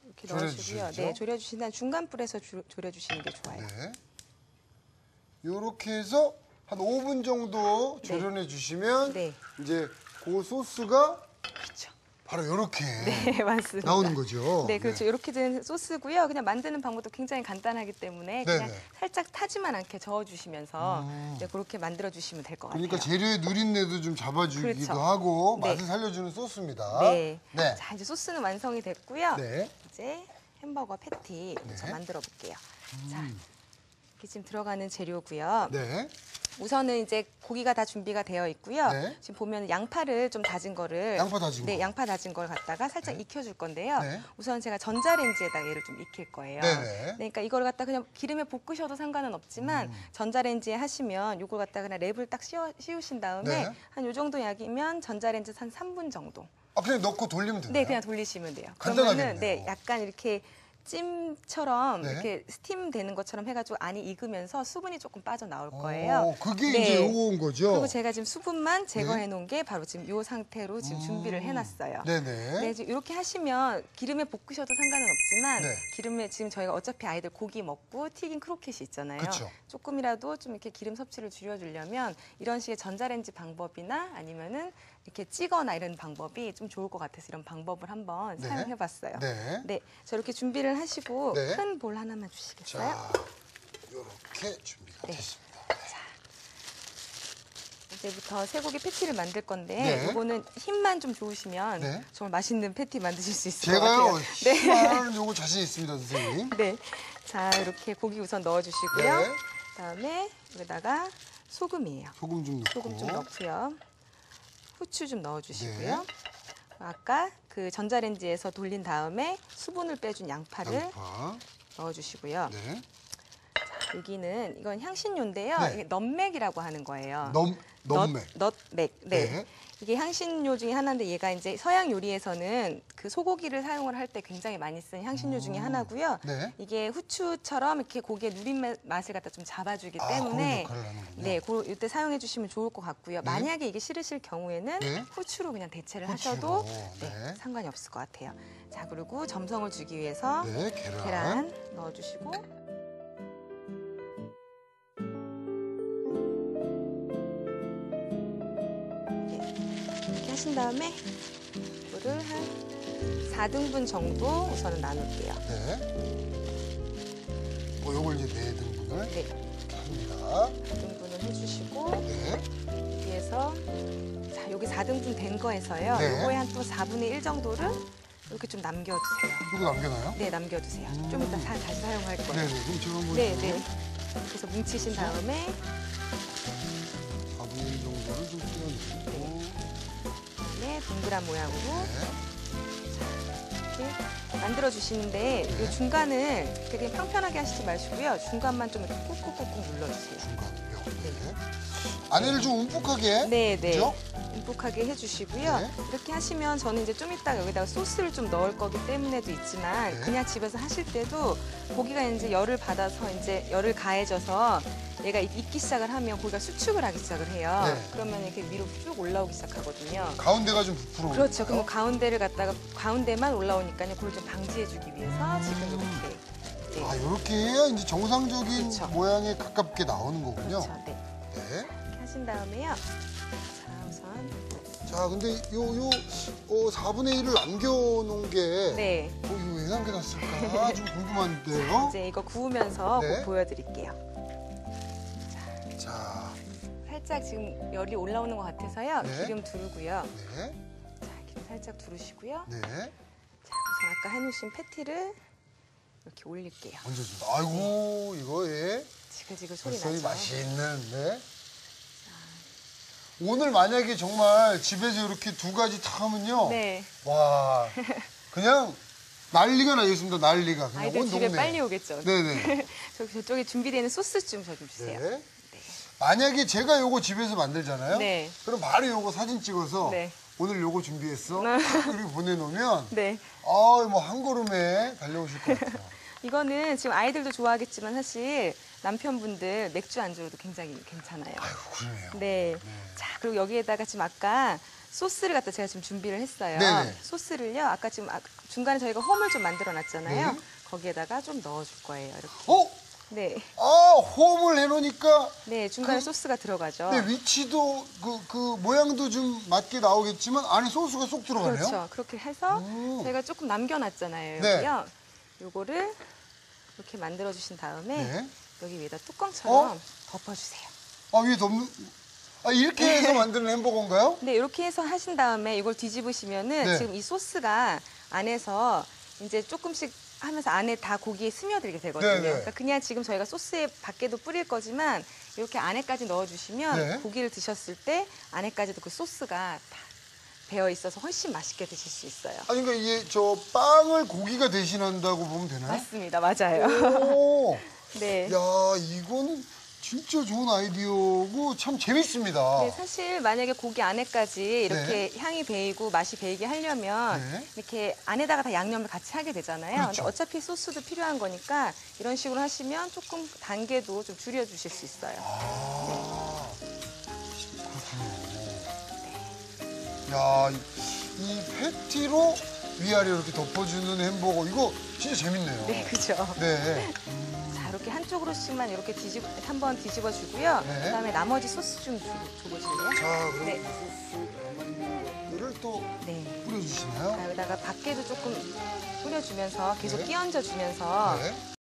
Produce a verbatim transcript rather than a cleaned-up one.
이렇게 넣어주고요. 네, 졸여주신 다음 중간 불에서 주, 졸여주시는 게 좋아요. 네. 이렇게 해서 한 오 분 정도 졸여내 주시면 네. 이제 그 소스가 그렇죠. 바로 이렇게 네, 맞습니다. 나오는 거죠. 네, 그렇죠. 네. 이렇게 된 소스고요. 그냥 만드는 방법도 굉장히 간단하기 때문에 그냥 네네. 살짝 타지만 않게 저어주시면서 음. 네, 그렇게 만들어주시면 될 것 그러니까 같아요. 재료의 누린내도 좀 잡아주기도 그렇죠. 하고 네. 맛을 살려주는 소스입니다. 네. 네. 자, 이제 소스는 완성이 됐고요. 네. 이제 햄버거 패티 네. 저 만들어 볼게요. 음. 자, 이렇게 지금 들어가는 재료고요. 네. 우선은 이제 고기가 다 준비가 되어 있고요. 네. 지금 보면 양파를 좀 다진 거를 양파 다진 네, 거. 양파 다진 걸 갖다가 살짝 네. 익혀줄 건데요. 네. 우선 제가 전자레인지에다 얘를 좀 익힐 거예요. 네네. 네, 그러니까 이걸 갖다 그냥 기름에 볶으셔도 상관은 없지만 음. 전자레인지에 하시면 이걸 갖다 그냥 랩을 딱 씌워, 씌우신 다음에 네. 한 요 정도 약이면 전자레인지 한 삼 분 정도. 아, 그냥 넣고 돌리면 되나요? 네, 그냥 돌리시면 돼요. 간단하겠네요. 그러면은 네, 약간 이렇게 찜처럼 네. 이렇게 스팀 되는 것처럼 해가지고 안이 익으면서 수분이 조금 빠져 나올 거예요. 오, 그게 네. 이제 요거인 거죠? 그리고 제가 지금 수분만 제거해 놓은 게 바로 지금 이 상태로 지금 음. 준비를 해놨어요. 네네. 네, 지금 이렇게 하시면 기름에 볶으셔도 상관은 없지만 네. 기름에 지금 저희가 어차피 아이들 고기 먹고 튀긴 크로켓이 있잖아요. 그쵸. 조금이라도 좀 이렇게 기름 섭취를 줄여주려면 이런 식의 전자레인지 방법이나 아니면은 이렇게 찌거나 이런 방법이 좀 좋을 것 같아서 이런 방법을 한번 네. 사용해봤어요. 네. 네, 저 이렇게 준비를 하시고 네. 큰 볼 하나만 주시겠어요? 자, 이렇게 준비가 네. 됐습니다. 이제부터 쇠고기 패티를 만들 건데 네. 이거는 힘만 좀 좋으시면 네. 정말 맛있는 패티 만드실 수 있을 것 제가요, 같아요. 네. 희망하는 요거 자신 있습니다, 선생님. 네. 자, 이렇게 고기 우선 넣어주시고요. 네. 그다음에 여기다가 소금이에요. 소금 좀 넣고. 소금 좀 넣고요. 후추 좀 넣어주시고요. 네. 아까 그 전자레인지에서 돌린 다음에 수분을 빼준 양파를 양파. 넣어주시고요. 네. 자, 여기는 이건 향신료인데요. 네. 이게 넛맥이라고 하는 거예요. 넘, 넘맥. 넛, 넛맥. 네. 네. 이게 향신료 중에 하나인데 얘가 이제 서양 요리에서는 그 소고기를 사용을 할 때 굉장히 많이 쓰는 향신료 중에 음. 하나고요. 네. 이게 후추처럼 이렇게 고기의 누린 마- 맛을 갖다 좀 잡아주기 아, 그런 때문에 역할을 하는군요. 네, 그 이때 사용해 주시면 좋을 것 같고요. 네. 만약에 이게 싫으실 경우에는 네. 후추로 그냥 대체를 후추로. 하셔도 네. 네, 상관이 없을 것 같아요. 자, 그리고 점성을 주기 위해서 네, 계란. 계란 넣어주시고 네, 이렇게 하신 다음에 이거를 한 사 등분 정도 우선은 나눌게요. 네. 뭐 요걸 이제 네 등분을 네, 이렇게 합니다. 사 등분을 해주시고 네. 위에서 자, 여기 사 등분 된 거에서요. 네. 요거에 한 또 사분의 일 정도를 이렇게 좀 남겨주세요. 이거 남겨놔요? 네, 남겨두세요. 좀 이따 사- 다시 사용할 거예요. 네, 네. 그럼 제가 한번 네, 네. 그래서 뭉치신 다음에 사분의 일 정도를 좀 띄워내고. 네, 동그란 모양으로 네. 이렇게 만들어 주시는데 네. 이 중간을 되게 평평하게 하시지 마시고요. 중간만 좀 이렇게 꾹꾹꾹꾹 눌러주세요. 중간을요. 네. 안에를 좀 움푹하게. 네, 네. 그죠? 움푹하게 해주시고요. 네. 이렇게 하시면 저는 이제 좀 이따가 여기다가 소스를 좀 넣을 거기 때문에도 있지만 네. 그냥 집에서 하실 때도 고기가 이제 열을 받아서 이제 열을 가해져서 얘가 익기 시작을 하면 고기가 수축을 하기 시작을 해요. 네. 그러면 이렇게 위로 쭉 올라오기 시작하거든요. 가운데가 좀 부풀어. 그렇죠. 그럼 가운데를 갖다가 가운데만 올라오니까요. 그걸 좀 방지해주기 위해서 지금 이렇게. 네. 아, 이렇게 해야 이제 정상적인 그렇죠. 모양에 가깝게 나오는 거군요. 그렇죠. 네. 네. 이렇게 하신 다음에요. 자, 우선 자, 근데 요, 요, 어, 사분의 일을 남겨놓은 게. 네. 어, 이거 왜 남겨놨을까? 좀 궁금한데요. 이제 이거 구우면서 네. 꼭 보여드릴게요. 자, 살짝 지금 열이 올라오는 것 같아서요. 네. 기름 두르고요. 네. 자, 기름 살짝 두르시고요. 네. 자, 우선 아까 해놓으신 패티를 이렇게 올릴게요. 얹어준다. 아이고, 이거, 예. 지글지글 소리 벌써 이 나죠? 맛있는, 네. 오늘 만약에 정말 집에서 이렇게 두 가지 다 하면요. 네. 와, 그냥 난리가 나겠습니다, 난리가. 그냥 아이들 온 집에 동네. 빨리 오겠죠. 네네. 저, 저쪽에 준비되어 있는 소스 좀 저 좀 주세요. 네. 만약에 제가 요거 집에서 만들잖아요. 네. 그럼 바로 요거 사진 찍어서 네. 오늘 요거 준비했어. 네. 이렇게 보내놓으면 네. 아, 뭐 한 걸음에 달려오실 것 같아요. 이거는 지금 아이들도 좋아하겠지만 사실 남편분들 맥주 안주로도 굉장히 괜찮아요. 아이고, 그러네요. 네. 자, 그리고 여기에다가 지금 아까 소스를 갖다 제가 지금 준비를 했어요. 네네. 소스를요. 아까 지금 아- 중간에 저희가 홈을 좀 만들어 놨잖아요. 네. 거기에다가 좀 넣어줄 거예요. 이렇게. 어? 네. 아, 호흡을 해놓으니까 네, 중간에 그- 소스가 들어가죠. 네, 위치도 그, 그 모양도 좀 맞게 나오겠지만 안에 소스가 쏙 들어가네요. 그렇죠. 그렇게 해서 오. 저희가 조금 남겨놨잖아요. 네. 여기요. 요거를 이렇게 만들어 주신 다음에 네. 여기 위에다 뚜껑처럼 어? 덮어주세요. 아, 위에 덮는 아, 이렇게 해서 만드는 햄버거인가요? 네, 이렇게 해서 하신 다음에 이걸 뒤집으시면은 네. 지금 이 소스가 안에서 이제 조금씩 하면서 안에 다 고기에 스며들게 되거든요. 네, 네. 그러니까 그냥 지금 저희가 소스에 밖에도 뿌릴 거지만 이렇게 안에까지 넣어주시면 네. 고기를 드셨을 때 안에까지도 그 소스가 다 배어 있어서 훨씬 맛있게 드실 수 있어요. 아니, 그러니까 이게 저 빵을 고기가 대신한다고 보면 되나요? 맞습니다, 맞아요. 오, 네. 야, 이거는 진짜 좋은 아이디어고 참 재밌습니다. 네, 사실 만약에 고기 안에까지 이렇게 향이 배이고 맛이 배이게 하려면 네. 이렇게 안에다가 다 양념을 같이 하게 되잖아요. 근데 그렇죠. 어차피 소스도 필요한 거니까 이런 식으로 하시면 조금 단계도 좀 줄여주실 수 있어요. 아, 그렇군요. 야, 이, 이 패티로 위아래 이렇게 덮어주는 햄버거 이거 진짜 재밌네요. 네, 그죠. 네. 자, 이렇게 한쪽으로씩만 이렇게 뒤집 한번 뒤집어 주고요. 네. 그다음에 나머지 소스 좀 줘, 줘보실래요? 자, 그럼 네. 이 소스 남은 것들을 또 네. 뿌려주시나요? 자, 여기다가 밖에도 조금 뿌려주면서 계속 네. 끼얹어 주면서 네.